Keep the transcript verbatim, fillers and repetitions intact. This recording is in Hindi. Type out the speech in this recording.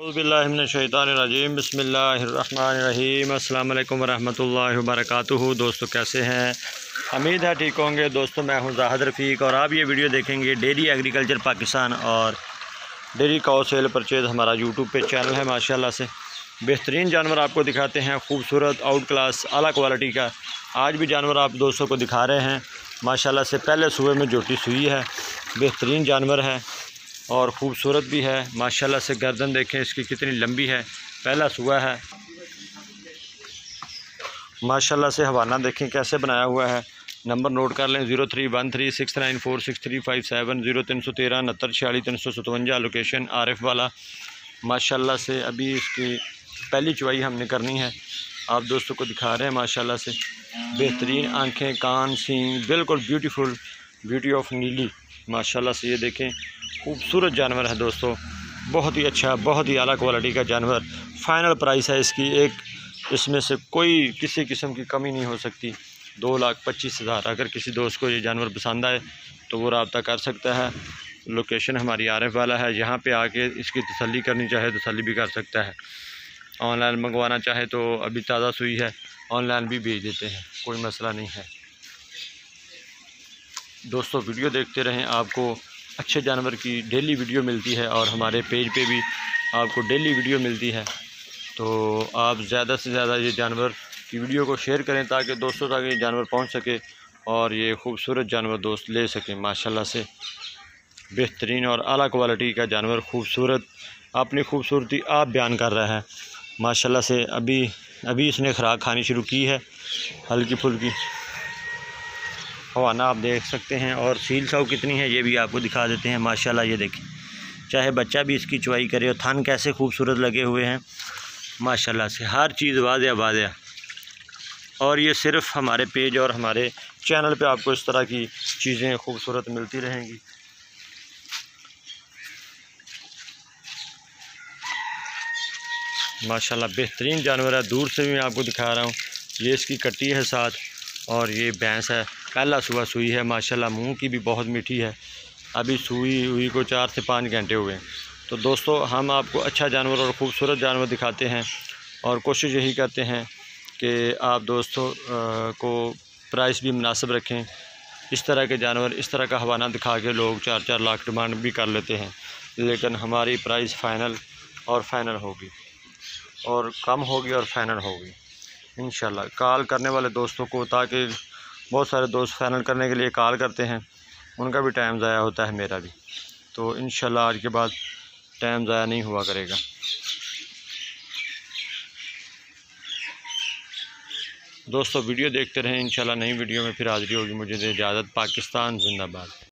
बिस्मिल्लाहिर्रहमानिर्रहीम बिस्मिल्लाहिर्रहमानिर्रहीम अस्सलाम वालेकुम वरहमतुल्लाहि वबरकातुहू। दोस्तों कैसे हैं? उम्मीद है ठीक होंगे। दोस्तों मैं हूं ज़ाहिद रफ़ीक और आप ये वीडियो देखेंगे डेयरी एग्रीकल्चर पाकिस्तान और डेयरी काउ सेल परचेज़ हमारा यूट्यूब पे चैनल है। माशाल्लाह से बेहतरीन जानवर आपको दिखाते हैं, खूबसूरत आउट क्लास आला क्वालिटी का। आज भी जानवर आप दोस्तों को दिखा रहे हैं। माशाल्लाह से पहले सुबह में जोटी सुई है, बेहतरीन जानवर है और ख़ूबसूरत भी है। माशाल्लाह से गर्दन देखें इसकी कितनी लंबी है, पहला सुआ है। माशाल्लाह से हवाना देखें कैसे बनाया हुआ है। नंबर नोट कर लें, zero three one three six nine four six three five seven zero तीन सौ तेरह उनहत्तर छियालीस तीन सौ सतवंजा। लोकेशन आरिफ वाला। माशाल्लाह से अभी इसकी पहली चुवाई हमने करनी है, आप दोस्तों को दिखा रहे हैं। माशाल्लाह से बेहतरीन आँखें, कान, सींग बिल्कुल ब्यूटीफुल, ब्यूटी ऑफ नीली। माशाल्लाह से ये देखें खूबसूरत जानवर है दोस्तों, बहुत ही अच्छा, बहुत ही आला क्वालिटी का जानवर। फ़ाइनल प्राइस है इसकी, एक इसमें से कोई किसी किस्म की कमी नहीं हो सकती। दो लाख पच्चीस हज़ार। अगर किसी दोस्त को ये जानवर पसंद आए तो वो रब्ता कर सकता है। लोकेशन हमारी आरिफ वाला है, यहाँ पे आके इसकी तसल्ली करनी चाहे तसल्ली भी कर सकता है। ऑनलाइन मंगवाना चाहे तो अभी ताज़ा सुई है, ऑनलाइन भी भेज देते हैं, कोई मसला नहीं है। दोस्तों वीडियो देखते रहें, आपको अच्छे जानवर की डेली वीडियो मिलती है और हमारे पेज पे भी आपको डेली वीडियो मिलती है। तो आप ज़्यादा से ज़्यादा ये जानवर की वीडियो को शेयर करें ताकि दोस्तों तक ये जानवर पहुंच सके और ये खूबसूरत जानवर दोस्त ले सकें। माशाल्लाह से बेहतरीन और आला क्वालिटी का जानवर, खूबसूरत, अपनी खूबसूरती आप बयान कर रहा है। माशाल्लाह से अभी अभी इसने खुराक खानी शुरू की है, हल्की फुल्की। हवाना आप देख सकते हैं और सील साव कितनी है ये भी आपको दिखा देते हैं। माशाल्लाह ये देखें, चाहे बच्चा भी इसकी चुवाई करे और थन कैसे खूबसूरत लगे हुए हैं। माशाल्लाह से हर चीज़ वाज़िया वाज़िया। और ये सिर्फ हमारे पेज और हमारे चैनल पे आपको इस तरह की चीज़ें खूबसूरत मिलती रहेंगी। माशाल्लाह बेहतरीन जानवर है, दूर से भी मैं आपको दिखा रहा हूँ। ये इसकी कट्टी है साथ और ये भैंस है, पहला सुबह सुई है। माशाल्लाह मुंह की भी बहुत मीठी है, अभी सुई हुई को चार से पाँच घंटे हुए। तो दोस्तों हम आपको अच्छा जानवर और ख़ूबसूरत जानवर दिखाते हैं और कोशिश यही करते हैं कि आप दोस्तों को प्राइस भी मुनासिब रखें। इस तरह के जानवर, इस तरह का हवाना दिखा के लोग चार चार लाख डिमांड भी कर लेते हैं, लेकिन हमारी प्राइस फ़ाइनल और फाइनल होगी और कम होगी और फाइनल होगी इंशाल्लाह। कॉल करने वाले दोस्तों को, ताकि बहुत सारे दोस्त फाइनल करने के लिए कॉल करते हैं, उनका भी टाइम ज़ाया होता है, मेरा भी। तो इंशाल्लाह आज के बाद टाइम ज़ाया नहीं हुआ करेगा। दोस्तों वीडियो देखते रहें, इंशाल्लाह नई वीडियो में फिर हाज़िरी होगी। मुझे दे इजाज़त। पाकिस्तान जिंदाबाद।